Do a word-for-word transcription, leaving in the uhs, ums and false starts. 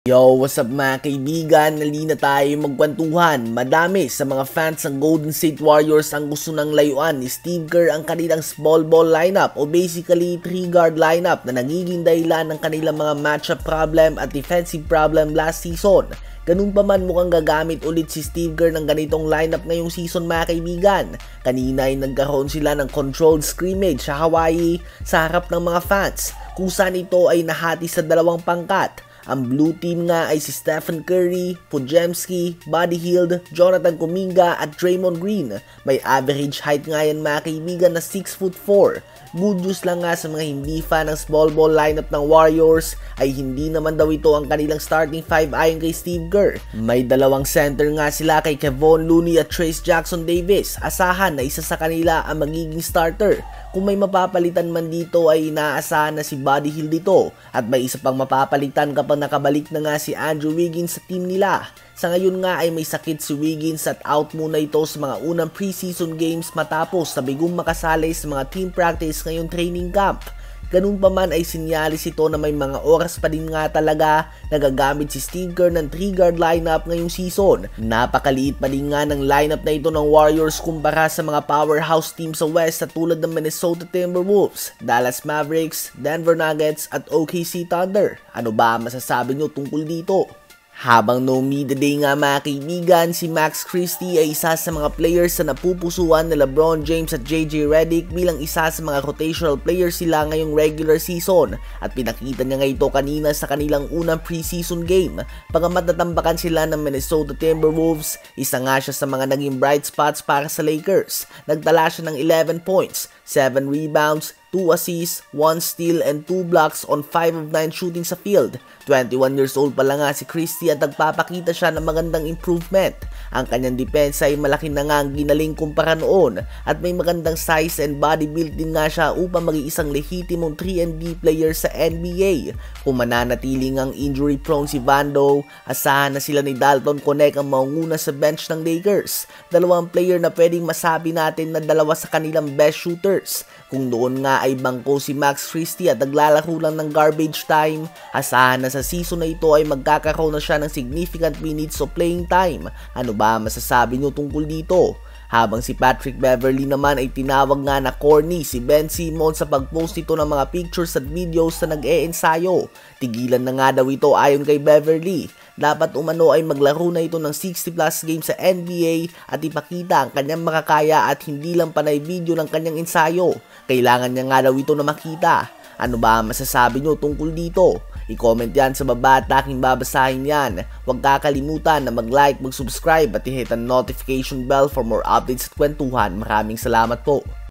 Yo, what's up mga kaibigan? Nalina tayo magkwentuhan. Madami sa mga fans ng Golden State Warriors ang gusto ng layuan ni Steve Kerr ang kanilang small ball lineup o basically three guard lineup na nagiging dahilan ng kanilang mga matchup problem at defensive problem last season. Ganun pa man, mukhang gagamit ulit si Steve Kerr ng ganitong lineup ngayong season mga kaibigan. Kanina ay nagkaroon sila ng controlled scrimmage sa Hawaii sa harap ng mga fans kung saan ito ay nahati sa dalawang pangkat. Ang blue team nga ay si Stephen Curry, Podziemski, Buddy Hield, Jonathan Kuminga at Draymond Green. May average height nga yan mga kaibigan na six foot four. Good news lang nga sa mga hindi fan ng small ball lineup ng Warriors ay hindi naman daw ito ang kanilang starting five ayon kay Steve Kerr. May dalawang center nga sila kay Kevon Looney at Trayce Jackson Davis. Asahan na isa sa kanila ang magiging starter. Kung may mapapalitan man dito ay inaasahan na si Buddy Hield dito at may isa pang mapapalitan kapag nakabalik na nga si Andrew Wiggins sa team nila. Sa ngayon nga ay may sakit si Wiggins at out muna ito sa mga unang preseason games matapos na bigong makasali sa mga team practice ngayong training camp. Ganun pa man ay sinyalis ito na may mga oras pa din nga talaga na gagamit si Steve Kerr ng three guard lineup ngayong season. Napakaliit pa din nga ng lineup na ito ng Warriors kumpara sa mga powerhouse team sa West na tulad ng Minnesota Timberwolves, Dallas Mavericks, Denver Nuggets at O K C Thunder. Ano ba masasabi nyo tungkol dito? Habang no media day nga mga kaibigan, si Max Christie ay isa sa mga players na napupusuan ni LeBron James at J J Redick bilang isa sa mga rotational players sila ngayong regular season at pinakita niya nga ito kanina sa kanilang unang preseason game. Pagamat natambakan sila ng Minnesota Timberwolves, isa nga siya sa mga naging bright spots para sa Lakers. Nagtala siya ng eleven points, seven rebounds, two assists, one steal and two blocks on five of nine shooting sa field. twenty-one years old pa lang nga si Christie at nagpapakita siya ng magandang improvement. Ang kanyang depensa ay malaki na nga ang ginaling kumpara noon at may magandang size and body build din nga siya upang maging isang lehitimong three and D player sa N B A. Kung mananatiling ang injury prone si Vando, asahan na sila ni Dalton Connect ang maunguna sa bench ng Lakers. Dalawang player na pwedeng masabi natin na dalawa sa kanilang best shooters. Kung noon nga ay bangko si Max Christie at naglalaro lang ng garbage time, asahan na sa season na ito ay magkakaroon na siya ng significant minutes of playing time. Ano ba masasabi nyo tungkol dito? Habang si Patrick Beverley naman ay tinawag nga na corny si Ben Simmons sa pagpost nito ng mga pictures at videos na nag-e-ensayo. Tigilan na nga daw ito ayon kay Beverley. Dapat umano ay maglaro na ito ng sixty plus games sa N B A at ipakita ang kanyang makakaya at hindi lang panay video ng kanyang ensayo. Kailangan niya nga daw ito na makita. Ano ba masasabi nyo tungkol dito? I-comment yan sa baba at aking babasahin yan. Huwag kakalimutan na mag-like, mag-subscribe at i-hit ang notification bell for more updates at kwentuhan. Maraming salamat po.